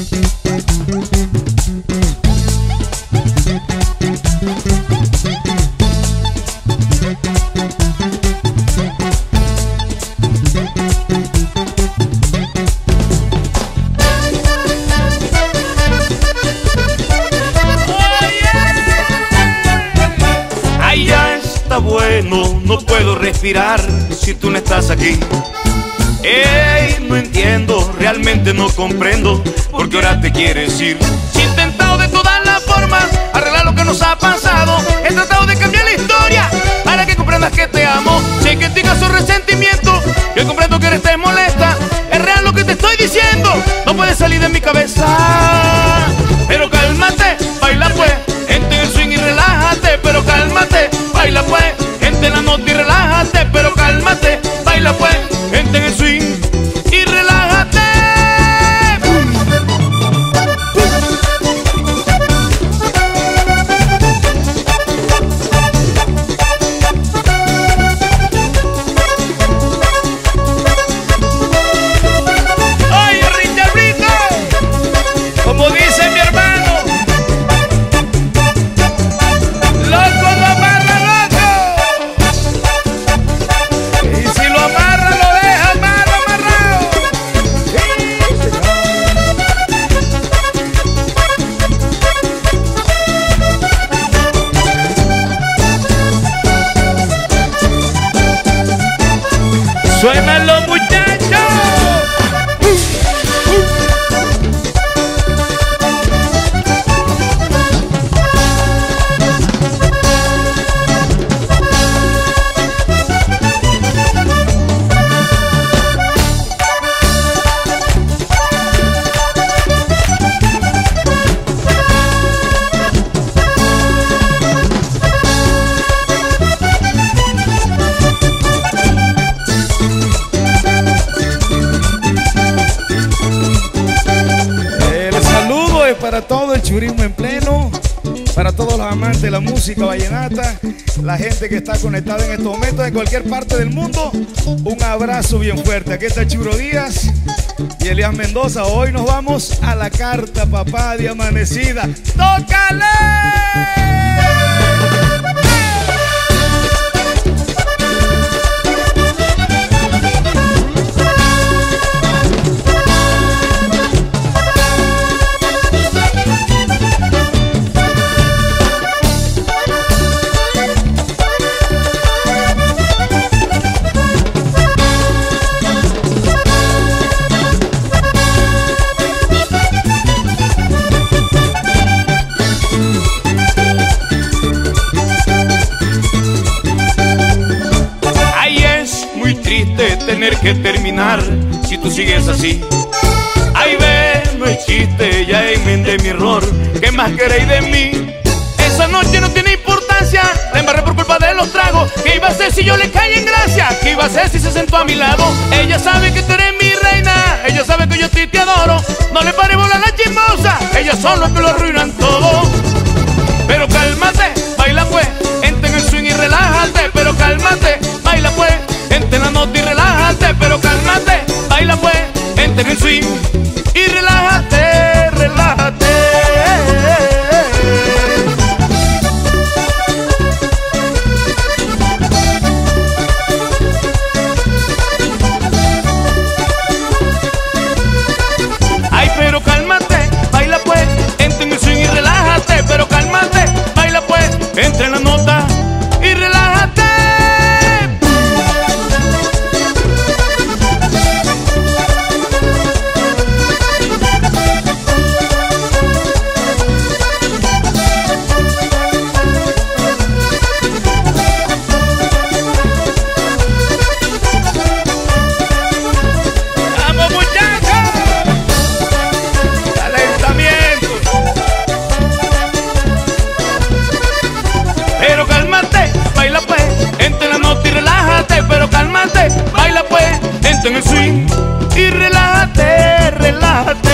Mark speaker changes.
Speaker 1: Bueno, no puedo respirar si tú no estás aquí. Ey, no entiendo, realmente no comprendo por qué ahora te quieres ir. Si he intentado de todas las formas arreglar lo que nos ha pasado, he tratado de cambiar la historia para que comprendas que te amo. Sé que en ti causó resentimiento, yo comprendo que eres molesta. Es real lo que te estoy diciendo, no puede salir de mi cabeza. Pero cálmate, baila pues, entre el swing y relájate. Pero cálmate, baila pues, entre la nota y relájate. Pero cálmate, baila pues, entre en el swing y relájate. Oye, Richardito, como dice mi hermano, loco lo amarra loco, y si lo amarra lo deja amarrado. Suenan los muchachos.
Speaker 2: Para todo el churismo en pleno, para todos los amantes de la música vallenata, la gente que está conectada en estos momentos en cualquier parte del mundo, un abrazo bien fuerte. Aquí está Churo Díaz y Elías Mendoza. Hoy nos vamos a la carta, papá, de amanecida. ¡Tócale!
Speaker 1: Tener que terminar si tú sigues así. Ay, ve, no es chiste, ya enmendé mi error. ¿Qué más queréis de mí? Esa noche no tiene importancia, la embarré por culpa de los tragos. ¿Qué iba a hacer si yo le caí en gracia? ¿Qué iba a hacer si se sentó a mi lado? Ella sabe que tú eres mi reina, ella sabe que yo te adoro. No le pare bola a la chismosa, ellas son los que lo arruinan todo. Pero cálmate, baila pues, entre en el swing y relájate. Pero cálmate, baila pues, entre la nota y relájate. Pero cálmate, baila pues, entre en el swing y relájate, relájate. Ay, pero cálmate, baila pues, entre en el swing y relájate. Pero cálmate, baila pues, entre la nota y relájate. Pero cálmate, baila pues, entra en el swing y relájate, relájate.